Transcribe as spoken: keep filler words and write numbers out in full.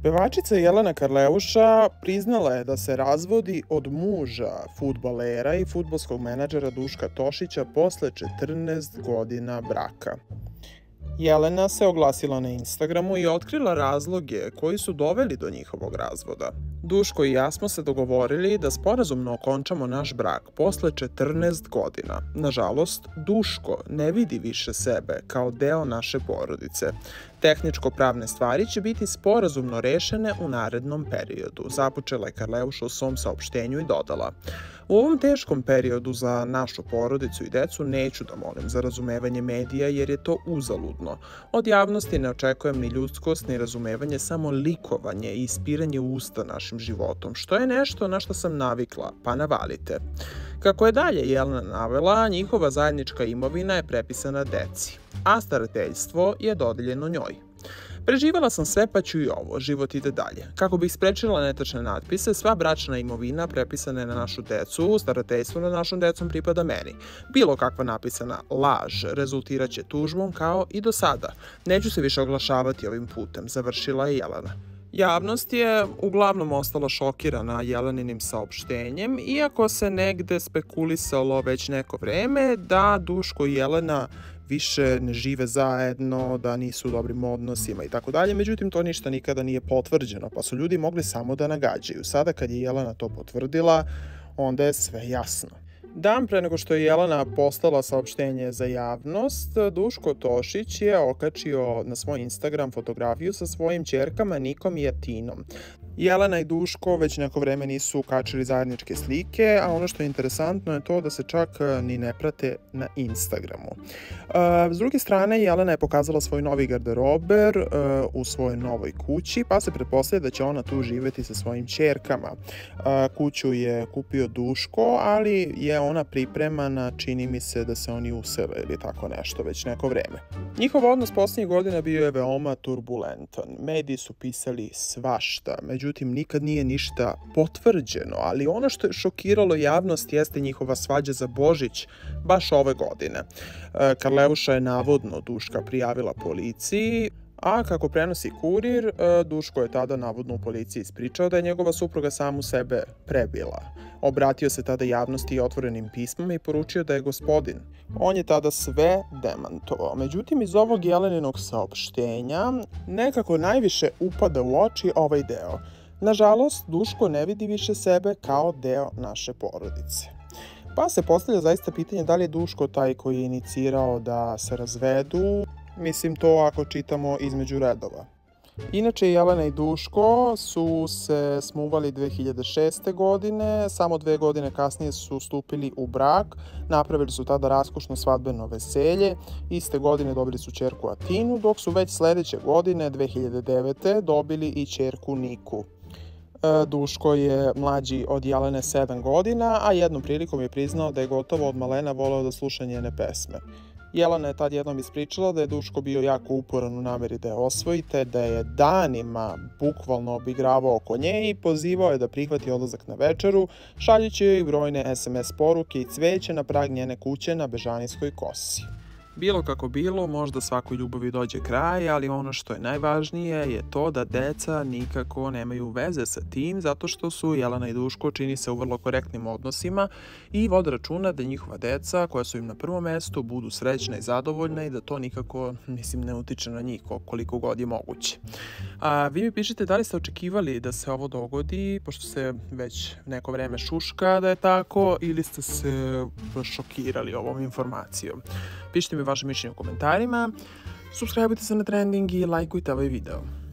Pevačica Jelena Karleuša priznala je da se razvodi od muža fudbalera i fudbalskog menadžera Duška Tošića posle četrnaest godina braka. Jelena se oglasila na Instagramu i otkrila razloge koji su doveli do njihovog razvoda. Duško i ja smo se dogovorili da sporazumno okončamo naš brak posle četrnaest godina. Nažalost, Duško ne vidi više sebe kao deo naše porodice. Tehničko-pravne stvari će biti sporazumno rešene u narednom periodu, započela je Karleuša u svom saopštenju i dodala: U ovom teškom periodu za našu porodicu i decu neću da molim za razumevanje medija jer je to uzaludno. Od javnosti ne očekujem ni ljudskost, ni razumevanje, samo likovanje i ispiranje usta našim životom, što je nešto na što sam navikla, pa navalite. Kako je dalje Jelena navela, njihova zajednička imovina je prepisana deci, a starateljstvo je dodeljeno njoj. Preživala sam sve pa ću i ovo, život ide dalje. Kako bih sprečila netačne natpise, sva bračna imovina prepisana je na našu decu, starateljstvo nad našom decom pripada meni. Bilo kakva napisana laž rezultirat će tužbom kao i do sada. Neću se više oglašavati ovim putem, završila je Jelena. Javnost je uglavnom ostala šokirana Jeleninim saopštenjem, iako se negde spekulisalo već neko vreme da Duško i Jelena više ne žive zajedno, da nisu u dobrim odnosima i tako dalje. Međutim, to ništa nikada nije potvrđeno, pa su ljudi mogli samo da nagađaju. Sada kad je Jelena to potvrdila, onda je sve jasno. Dan pre nego što je Jelena poslala saopštenje za javnost, Duško Tošić je okačio na svoj Instagram fotografiju sa svojim ćerkama Nikom i Atinom. Jelena i Duško već neko vreme nisu kačili zajedničke slike, a ono što je interesantno je to da se čak ni ne prate na Instagramu. S druge strane, Jelena je pokazala svoj novi garderober u svojoj novoj kući, pa se pretpostavlja da će ona tu živeti sa svojim ćerkama. Kuću je kupio Duško, ali je ona pripremana, čini mi se da se oni usele ili tako nešto već neko vreme. Njihov odnos posljednjih godina bio je veoma turbulentan. Mediji su pisali svašta, međutim nikad nije ništa potvrđeno, ali ono što je šokiralo javnost jeste njihova svađa za Božić baš ove godine. Karleuša je navodno Duška prijavila policiji, a kako prenosi Kurir, Duško je tada navodno u policiji ispričao da je njegova supruga samu sebe prebila. Obratio se tada javnosti otvorenim pismom i poručio da je gospodin. On je tada sve demantovao. Međutim, iz ovog Jeleninog saopštenja nekako najviše upada u oči ovaj deo. Nažalost, Duško ne vidi više sebe kao deo naše porodice. Pa se postavlja zaista pitanje da li je Duško taj koji je inicirao da se razvedu. Mislim to ako čitamo između redova. Inače, Jelena i Duško su se smuvali dve hiljade šeste. godine, samo dve godine kasnije su stupili u brak, napravili su tada raskošno svadbeno veselje, iste godine dobili su ćerku Atinu, dok su već sledeće godine, dve hiljade devete. dobili i ćerku Niku. Duško je mlađi od Jelene sedam godina, a jednom prilikom je priznao da je gotovo od malena voleo da sluša njene pesme. Jelena je tad jednom ispričala da je Duško bio jako uporan u nameri da je osvoji, te da je danima bukvalno obigravao oko nje i pozivao je da prihvati odlazak na večeru, šaljući joj brojne es em es poruke i cveće na prag njene kuće na Bežanijskoj kosi. Bilo kako bilo, možda svakoj ljubavi dođe kraj, ali ono što je najvažnije je to da deca nikako nemaju veze sa tim, zato što su Jelena i Duško, čini se, u vrlo korektnim odnosima i vode računa da njihova deca, koja su im na prvom mestu, budu srećna i zadovoljna i da to nikako, mislim, ne utiče na njih koliko god je moguće. A vi mi pišite da li ste očekivali da se ovo dogodi, pošto se već neko vreme šuška da je tako, ili ste se šokirali ovom informacijom. Pišite mi vaše mišljenje u komentarima, subscribeujte se na Trending i lajkujte ovaj video.